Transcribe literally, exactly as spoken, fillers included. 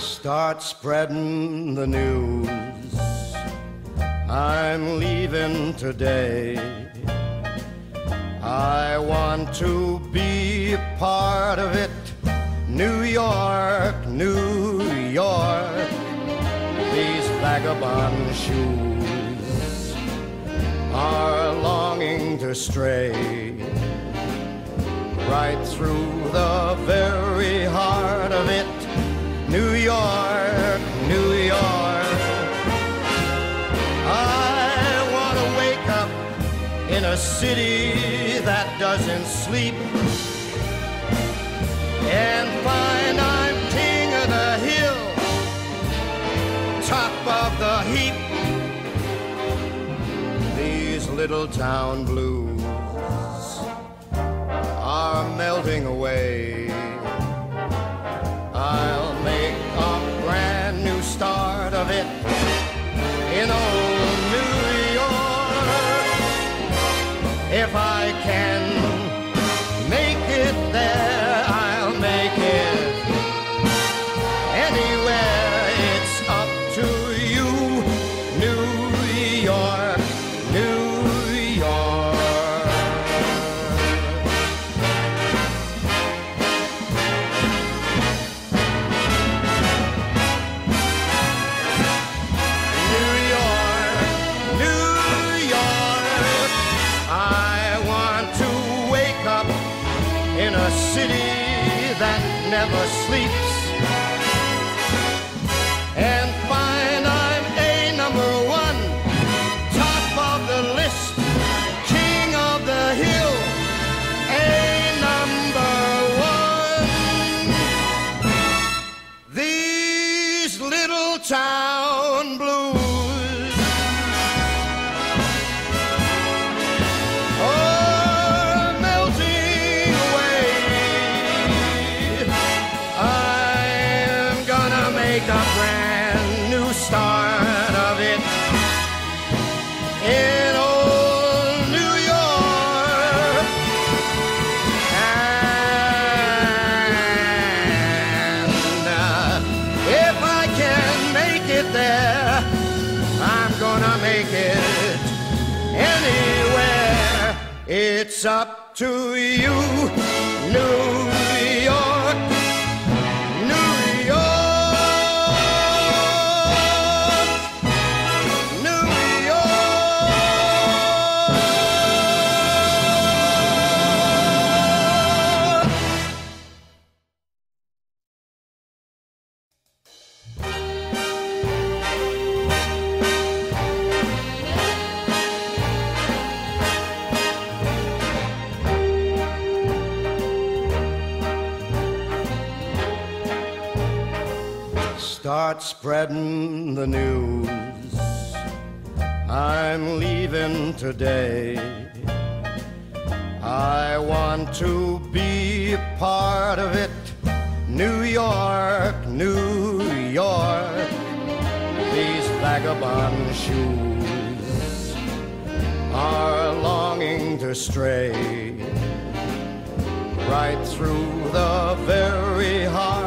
Start spreading the news. I'm leaving today. I want to be a part of it. New York, New York. These vagabond shoes are longing to stray right through the very heart of it. New York, New York. I want to wake up in a city that doesn't sleep and find I'm king of the hill, top of the heap. These little town blues are melting away. I'll make a brand new start of it in old New York. If I can make it there, I'll make it anywhere. It's up to you, New York, New York. In a city that never sleeps and find I'm a number one, top of the list, king of the hill, a number one. These little town blues a brand new start of it in old New York. And uh, if I can make it there, I'm gonna make it anywhere. It's up to you, New York, New York. Start spreading the news. I'm leaving today. I want to be a part of it. New York, New York. These vagabond shoes are longing to stray right through the very heart